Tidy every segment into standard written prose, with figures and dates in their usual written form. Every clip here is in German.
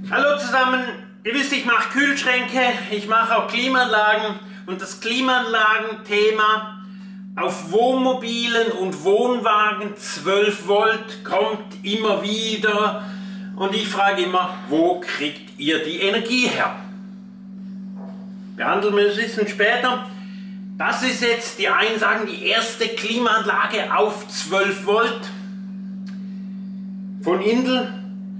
Hallo zusammen, ihr wisst, ich mache Kühlschränke, ich mache auch Klimaanlagen und das Klimaanlagenthema auf Wohnmobilen und Wohnwagen 12 Volt kommt immer wieder und ich frage immer, wo kriegt ihr die Energie her? Behandeln wir das ein bisschen später. Das ist jetzt, die einen sagen, die erste Klimaanlage auf 12 Volt von Indel.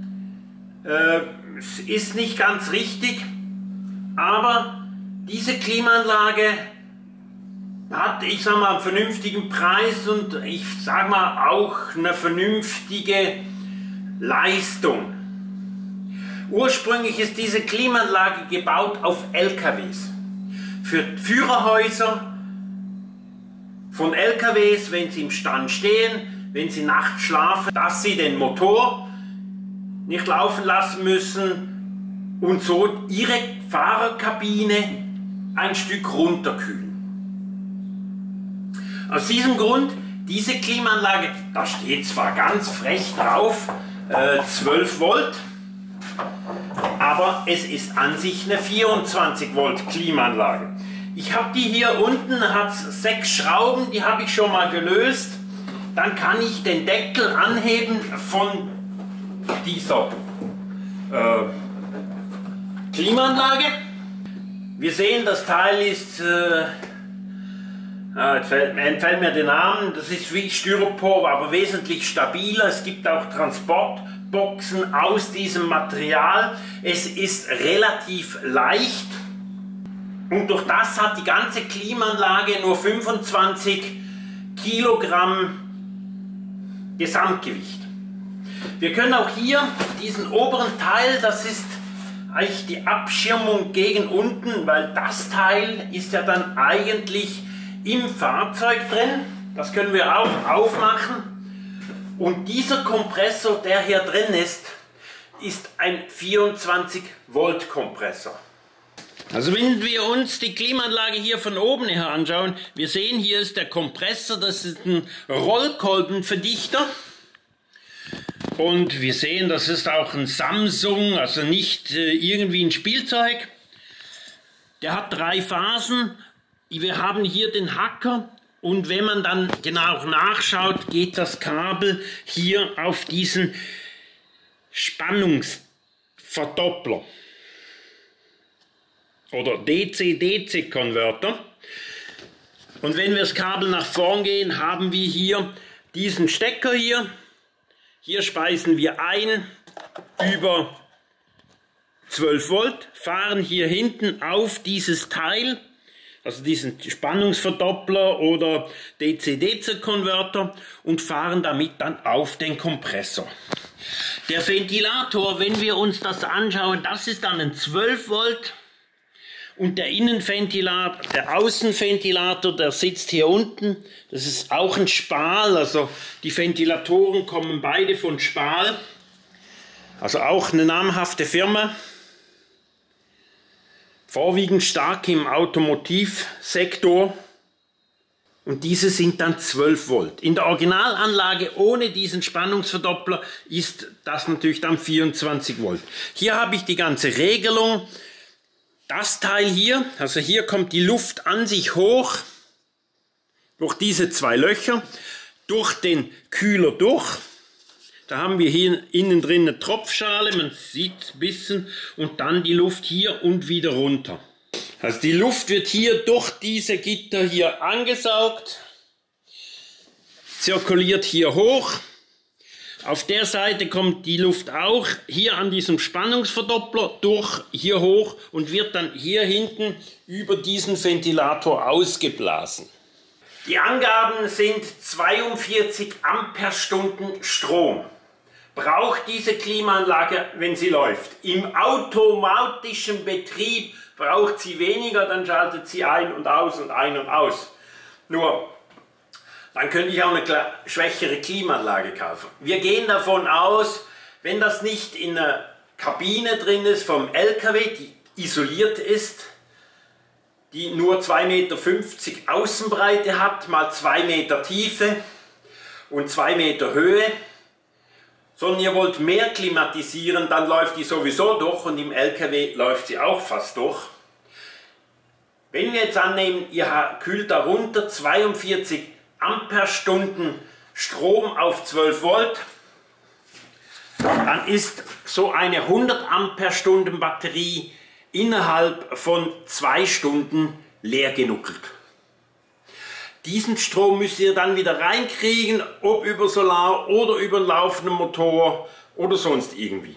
Es ist nicht ganz richtig, aber diese Klimaanlage hat, ich sag mal, einen vernünftigen Preis und ich sag mal auch eine vernünftige Leistung. Ursprünglich ist diese Klimaanlage gebaut auf LKWs. Für Führerhäuser von LKWs, wenn sie im Stand stehen, wenn sie nachts schlafen, dass sie den Motor nicht laufen lassen müssen und so ihre Fahrerkabine ein Stück runterkühlen. Aus diesem Grund, diese Klimaanlage, da steht zwar ganz frech drauf, 12 Volt, aber es ist an sich eine 24 Volt Klimaanlage. Ich habe die hier unten, hat 6 Schrauben, die habe ich schon mal gelöst. Dann kann ich den Deckel anheben von dieser Klimaanlage. Wir sehen, das Teil ist, entfällt mir der Name, das ist wie Styropor, aber wesentlich stabiler. Es gibt auch Transportboxen aus diesem Material. Es ist relativ leicht und durch das hat die ganze Klimaanlage nur 25 Kilogramm Gesamtgewicht. Wir können auch hier diesen oberen Teil, das ist eigentlich die Abschirmung gegen unten, weil das Teil ist ja dann eigentlich im Fahrzeug drin. Das können wir auch aufmachen. Und dieser Kompressor, der hier drin ist ein 24 Volt Kompressor. Also wenn wir uns die Klimaanlage hier von oben her anschauen, wir sehen, hier ist der Kompressor, das ist ein Rollkolbenverdichter. Und wir sehen, das ist auch ein Samsung, also nicht irgendwie ein Spielzeug. Der hat 3 Phasen. Wir haben hier den Hacker und wenn man dann genau nachschaut, geht das Kabel hier auf diesen Spannungsverdoppler oder DC-DC-Konverter. Und wenn wir das Kabel nach vorn gehen, haben wir hier diesen Stecker hier. Hier speisen wir ein über 12 Volt, fahren hier hinten auf dieses Teil, also diesen Spannungsverdoppler oder DC-DC-Konverter und fahren damit dann auf den Kompressor. Der Ventilator, wenn wir uns das anschauen, das ist dann ein 12 Volt und der Innenventilator, der Außenventilator, der sitzt hier unten. Das ist auch ein Spahl, also die Ventilatoren kommen beide von Spahl, also auch eine namhafte Firma. Vorwiegend stark im Automotivsektor und diese sind dann 12 Volt. In der Originalanlage ohne diesen Spannungsverdoppler ist das natürlich dann 24 Volt. Hier habe ich die ganze Regelung. Das Teil hier, also hier kommt die Luft an sich hoch, durch diese 2 Löcher, durch den Kühler durch. Da haben wir hier innen drin eine Tropfschale, man sieht es ein bisschen, und dann die Luft hier und wieder runter. Also die Luft wird hier durch diese Gitter hier angesaugt, zirkuliert hier hoch. Auf der Seite kommt die Luft auch hier an diesem Spannungsverdoppler durch hier hoch und wird dann hier hinten über diesen Ventilator ausgeblasen. Die Angaben sind 42 Amperestunden Strom. Braucht diese Klimaanlage, wenn sie läuft. Im automatischen Betrieb braucht sie weniger, dann schaltet sie ein und aus und ein und aus. Nur, dann könnte ich auch eine schwächere Klimaanlage kaufen. Wir gehen davon aus, wenn das nicht in einer Kabine drin ist vom LKW, die isoliert ist, die nur 2,50 Meter Außenbreite hat, mal 2 Meter Tiefe und 2 Meter Höhe, sondern ihr wollt mehr klimatisieren, dann läuft die sowieso durch und im LKW läuft sie auch fast durch. Wenn wir jetzt annehmen, ihr kühlt darunter 42 Ampere-Stunden Strom auf 12 Volt, dann ist so eine 100 Ampere-Stunden Batterie innerhalb von 2 Stunden leer genuckelt. Diesen Strom müsst ihr dann wieder reinkriegen, ob über Solar oder über einen laufenden Motor oder sonst irgendwie.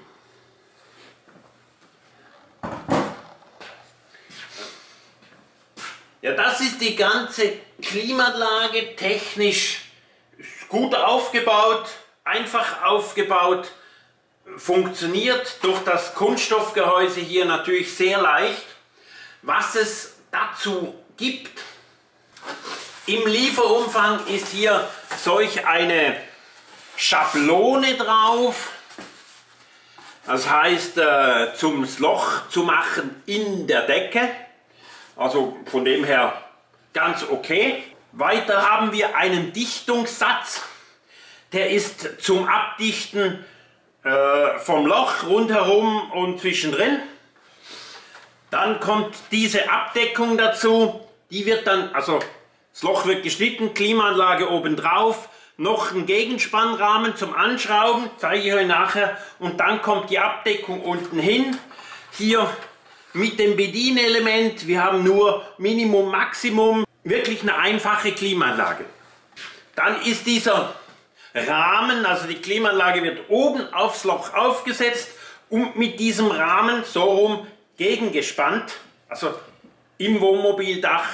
Ja, das ist die ganze Klimaanlage, technisch gut aufgebaut, einfach aufgebaut, funktioniert durch das Kunststoffgehäuse hier natürlich sehr leicht. Was es dazu gibt, im Lieferumfang ist hier solch eine Schablone drauf. Das heißt, zum Loch zu machen in der Decke. Also von dem her ganz okay. Weiter haben wir einen Dichtungssatz. Der ist zum Abdichten vom Loch rundherum und zwischendrin. Dann kommt diese Abdeckung dazu. Die wird dann, also das Loch wird geschnitten, Klimaanlage oben drauf, noch ein Gegenspannrahmen zum Anschrauben, zeige ich euch nachher. Und dann kommt die Abdeckung unten hin. Hier mit dem Bedienelement, wir haben nur Minimum, Maximum, wirklich eine einfache Klimaanlage. Dann ist dieser Rahmen, also die Klimaanlage wird oben aufs Loch aufgesetzt und mit diesem Rahmen so rum gegengespannt, also im Wohnmobildach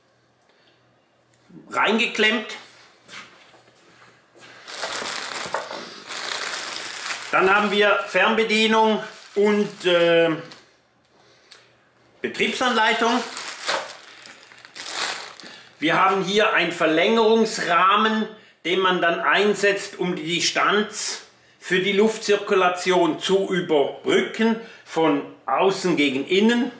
reingeklemmt. Dann haben wir Fernbedienung und Betriebsanleitung. Wir haben hier einen Verlängerungsrahmen, den man dann einsetzt, um die Distanz für die Luftzirkulation zu überbrücken, von außen gegen innen.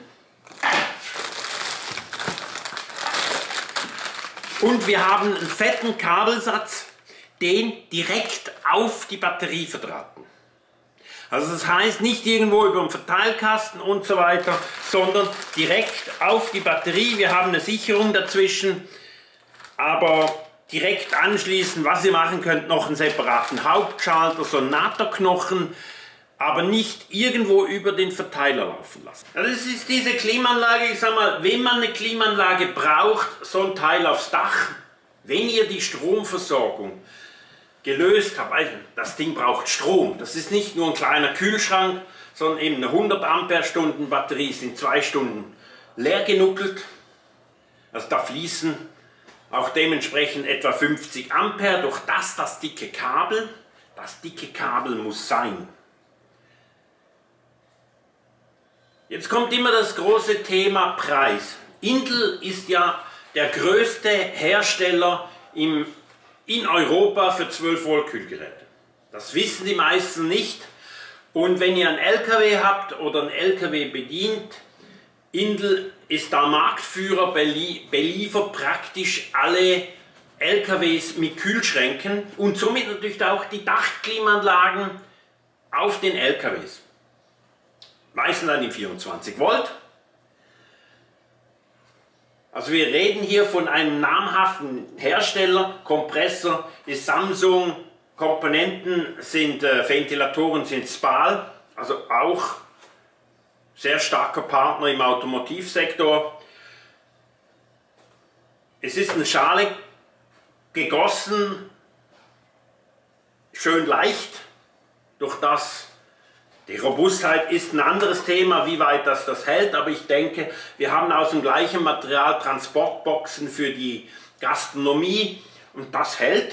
Und wir haben einen fetten Kabelsatz, den direkt auf die Batterie verdrahten. Also das heißt nicht irgendwo über den Verteilkasten und so weiter, sondern direkt auf die Batterie. Wir haben eine Sicherung dazwischen, aber direkt anschließen, was ihr machen könnt, noch einen separaten Hauptschalter, so einen NATO-Knochen, aber nicht irgendwo über den Verteiler laufen lassen. Also das ist diese Klimaanlage, ich sag mal, wenn man eine Klimaanlage braucht, so ein Teil aufs Dach, wenn ihr die Stromversorgung gelöst habt, also das Ding braucht Strom, das ist nicht nur ein kleiner Kühlschrank, sondern eben eine 100 Ampere-Stunden Batterie ist in 2 Stunden leer genuckelt, also da fließen auch dementsprechend etwa 50 Ampere durch das dicke Kabel muss sein. Jetzt kommt immer das große Thema Preis. Intel ist ja der größte Hersteller in Europa für 12 Volt Kühlgeräte. Das wissen die meisten nicht. Und wenn ihr einen LKW habt oder einen LKW bedient, Intel ist da Marktführer, beliefert praktisch alle LKWs mit Kühlschränken und somit natürlich auch die Dachklimaanlagen auf den LKWs. Meistens dann in 24 Volt. Also wir reden hier von einem namhaften Hersteller. Kompressor ist Samsung, Komponenten sind Ventilatoren sind SPAL, also auch sehr starker Partner im Automotivsektor. Es ist eine Schale gegossen, schön leicht, durch das die Robustheit ist ein anderes Thema, wie weit das hält, aber ich denke, wir haben aus dem gleichen Material Transportboxen für die Gastronomie und das hält.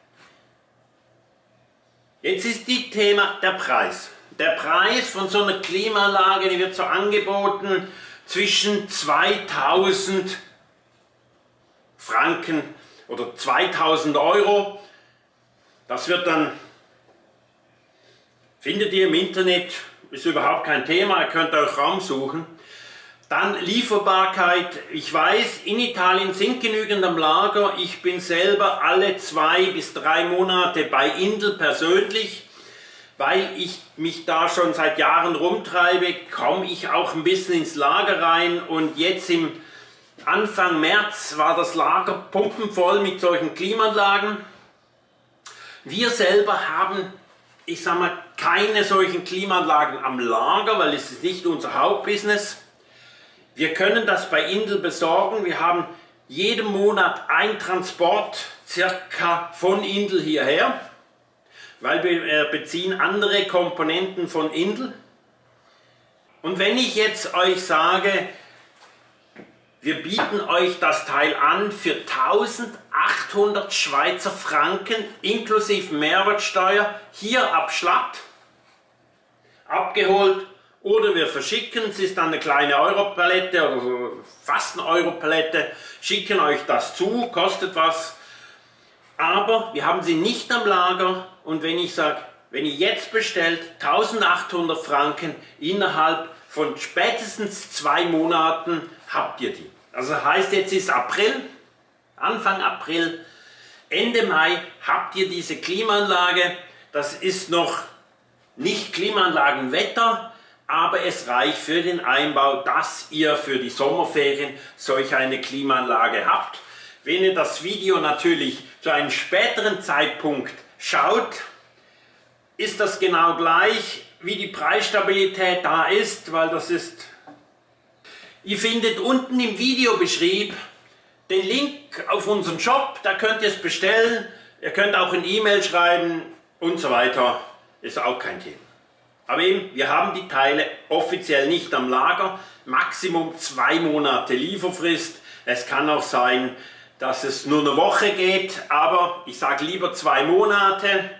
Jetzt ist das Thema der Preis. Der Preis von so einer Klimaanlage, die wird so angeboten zwischen 2000 Franken oder 2000 Euro. Das wird dann, findet ihr im Internet, ist überhaupt kein Thema, ihr könnt euch Raum suchen. Dann Lieferbarkeit, ich weiß, in Italien sind genügend am Lager. Ich bin selber alle 2 bis 3 Monate bei Intel persönlich. weil ich mich da schon seit Jahren rumtreibe, komme ich auch ein bisschen ins Lager rein, und jetzt im Anfang März war das Lager pumpenvoll mit solchen Klimaanlagen. Wir selber haben, ich sag mal, keine solchen Klimaanlagen am Lager, weil es ist nicht unser Hauptbusiness. Wir können das bei Indel besorgen. Wir haben jeden Monat ein Transport circa von Indel hierher, weil wir beziehen andere Komponenten von Indel. Und wenn ich jetzt euch sage, wir bieten euch das Teil an für 1800 Schweizer Franken inklusive Mehrwertsteuer, hier ab Schlatt, abgeholt, oder wir verschicken, es ist dann eine kleine Europalette oder fast eine Europalette, schicken euch das zu, kostet was, aber wir haben sie nicht am Lager, und wenn ich sage, wenn ihr jetzt bestellt, 1800 Franken, innerhalb von spätestens 2 Monaten habt ihr die. Also heißt, jetzt ist April, Anfang April, Ende Mai habt ihr diese Klimaanlage. Das ist noch nicht Klimaanlagenwetter, aber es reicht für den Einbau, dass ihr für die Sommerferien solch eine Klimaanlage habt. Wenn ihr das Video natürlich zu einem späteren Zeitpunkt schaut, ist das genau gleich, wie die Preisstabilität da ist, weil das ist... Ihr findet unten im Videobeschrieb den Link auf unseren Shop, da könnt ihr es bestellen. Ihr könnt auch eine E-Mail schreiben und so weiter, ist auch kein Thema. Aber eben, wir haben die Teile offiziell nicht am Lager, Maximum 2 Monate Lieferfrist. Es kann auch sein, dass es nur eine Woche geht, aber ich sage lieber 2 Monate.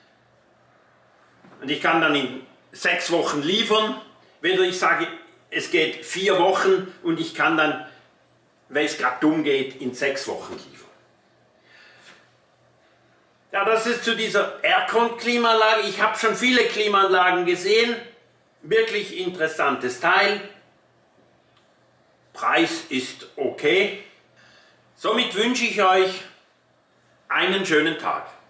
Und ich kann dann in 6 Wochen liefern. Wenn ich sage, es geht 4 Wochen und ich kann dann, wenn es gerade dumm geht, in 6 Wochen liefern. Ja, das ist zu dieser Aircon-Klimaanlage. Ich habe schon viele Klimaanlagen gesehen. Wirklich interessantes Teil. Preis ist okay. Somit wünsche ich euch einen schönen Tag.